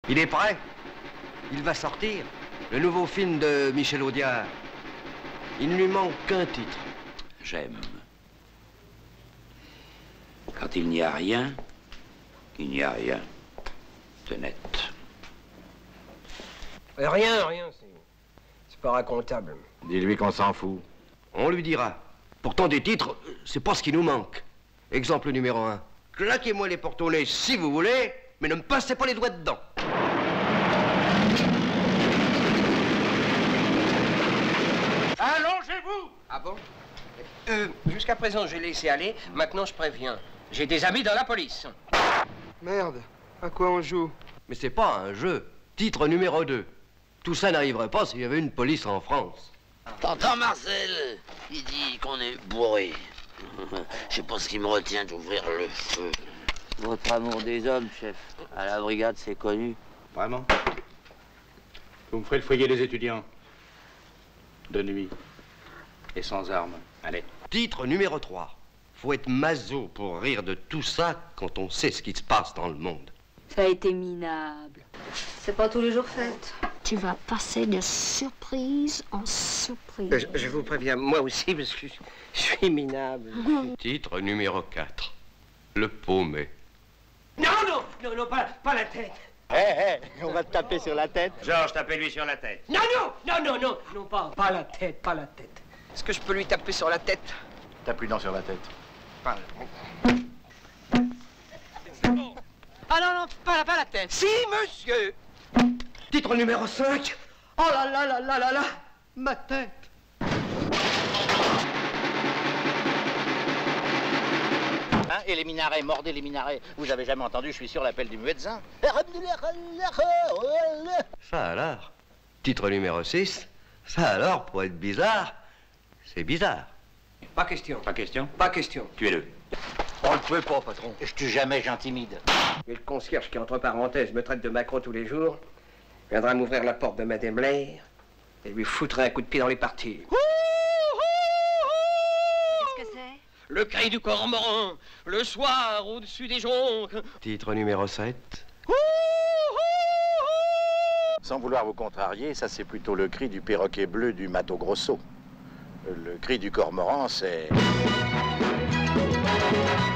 Il est prêt. Il va sortir. Le nouveau film de Michel Audiard. Il ne lui manque qu'un titre. J'aime. Quand il n'y a rien, il n'y a rien. C'est net. Rien, c'est pas racontable. Dis-lui qu'on s'en fout. On lui dira. Pourtant, des titres, c'est pas ce qui nous manque. Exemple numéro 1. Claquez-moi les portes au nez si vous voulez, mais ne me passez pas les doigts dedans. Allongez-vous! Ah bon? Jusqu'à présent, j'ai laissé aller. Maintenant, je préviens. J'ai des amis dans la police. Merde, à quoi on joue? Mais c'est pas un jeu. Titre numéro 2. Tout ça n'arriverait pas s'il y avait une police en France. T'entends, Marcel? Il dit qu'on est bourré. Je sais pas ce qui me retient d'ouvrir le feu. Votre amour des hommes, chef. À la brigade, c'est connu. Vraiment? Vous me ferez le foyer des étudiants. De nuit. Et sans armes. Allez. Titre numéro 3. Faut être maso pour rire de tout ça quand on sait ce qui se passe dans le monde. Ça a été minable. C'est pas tous les jours fait. Tu vas passer de surprise en surprise. Je vous préviens, moi aussi, parce que je suis minable. Titre numéro 4. Le paumé. Non, pas la tête. On va te taper sur la tête. Georges, tapez-lui sur la tête. Non, pas la tête. Est-ce que je peux lui taper sur la tête? Tape-lui sur la tête. Ah non, pas la tête. Si, monsieur. Titre numéro 5. Oh là, ma tête. Hein, et les minarets, mordez les minarets. Vous avez jamais entendu, je suis sûr, l'appel du médecin. Ça alors. Titre numéro 6. Ça alors, pour être bizarre, c'est bizarre. Pas question. Pas question? Pas question. Tuez-le. On ne peut pas, patron. Je tue jamais, j'intimide. Et le concierge qui, entre parenthèses, me traite de Macron tous les jours, viendra m'ouvrir la porte de Madame Blair et lui foutra un coup de pied dans les parties. Qu'est-ce que c'est? Le cri du cormoran, le soir au-dessus des joncs. Titre numéro 7. Sans vouloir vous contrarier, ça c'est plutôt le cri du perroquet bleu du Mato Grosso. Le cri du cormoran, c'est...